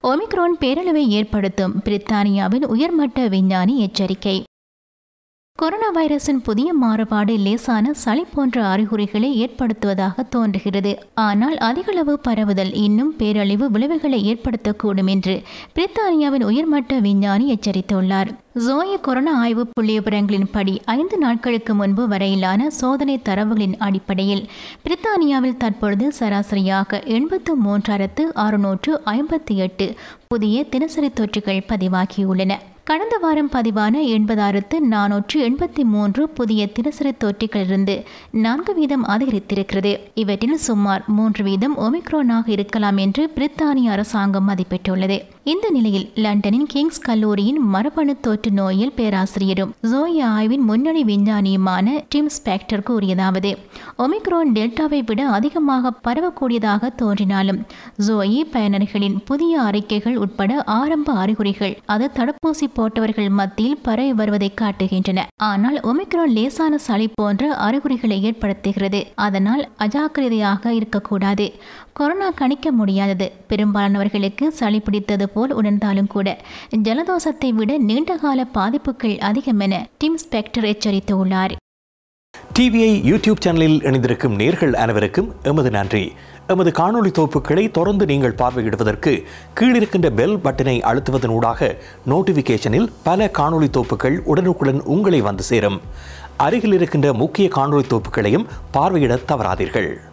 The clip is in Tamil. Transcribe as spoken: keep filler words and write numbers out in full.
ஒமிக்ரான் பேரழிவை ஏற்படுத்தும் பிரித்தானியாவின் உயர்மட்ட விஞ்ஞானி எச்சரிக்கை. கொரோனா வைரஸின் புதிய மாறுபாடு லேசான சளி போன்ற அறிகுறிகளை ஏற்படுத்துவதாக தோன்றுகிறது. ஆனால் அதிகளவு பரவுதல் இன்னும் பேரழிவு விளைவுகளை ஏற்படுத்தக்கூடும் என்று பிரித்தானியாவின் உயர்மட்ட விஞ்ஞானி எச்சரித்துள்ளார். ஜோய கொரோனா ஆய்வு புள்ளிவிவரங்களின்படி ஐந்து நாட்களுக்கு முன்பு வரையிலான சோதனை தரவுகளின் அடிப்படையில் பிரித்தானியாவில் தற்பொழுது சராசரியாக எண்பத்து மூன்றாயிரத்து அறுநூற்று ஐம்பத்தி எட்டு புதிய தினசரி தொற்றுகள் பதிவாகியுள்ளன. கடந்த வாரம் பதிவான எண்பதாயிரத்து நானூற்று எண்பத்தி மூன்று புதிய தினசரி தொற்றுகளிலிருந்து நான்கு வீதம் அதிகரித்திருக்கிறது. இவற்றில் சுமார் மூன்று வீதம் ஒமிக்ரானாக இருக்கலாம் என்று பிரித்தானிய அரசாங்கம் மதிப்பிட்டுள்ளது. இந்த நிலையில் லண்டனின் கிங்ஸ் கல்லூரியின் மரபணு தொற்று நோயியல் பேராசிரியரும் ஜோய ஆய்வின் முன்னணி விஞ்ஞானியுமான டிம் ஸ்பெக்டர் கூறியதாவது, ஒமிக்ரான் டெல்டாவை விட அதிகமாக பரவக்கூடியதாக தோன்றினாலும் ஜோயி பயனர்களின் புதிய அறிக்கைகள் உட்பட ஆரம்ப அறிகுறிகள் அது தடுப்பூசி போட்டவர்கள் மத்தியில் பரவி வருவதை காட்டுகின்றன. ஆனால் ஒமிக்ரான் லேசான சளி போன்ற அறிகுறிகளை ஏற்படுத்துகிறது. அதனால் அஜாக்கிரதையாக இருக்கக்கூடாது. கொரோனா கணிக்க முடியாதது. பெரும்பாலானவர்களுக்கு சளி பிடித்தது போல் உணர்ந்தாலும் கூட ஜலதோஷத்தை விட நீண்டகால பாதிப்புகள் அதிகம் என டிம் ஸ்பெக்டர் எச்சரித்துள்ளார். டிவிஐ யூடியூப் சேனலில் இணைந்திருக்கும் நேர்கள் அனைவருக்கும் எமது நன்றி. எமது காணொலி தொகுப்புகளை தொடர்ந்து நீங்கள் பார்வையிடுவதற்கு கீழிருக்கின்ற பெல் பட்டனை அழுத்துவதனூடாக நோட்டிபிகேஷனில் பல காணொலி தொகுப்புகள் உடனுக்குடன் உங்களை வந்து சேரும். அருகில் இருக்கின்ற முக்கிய காணொலி தொகுப்புகளையும் பார்வையிட தவறாதீர்கள்.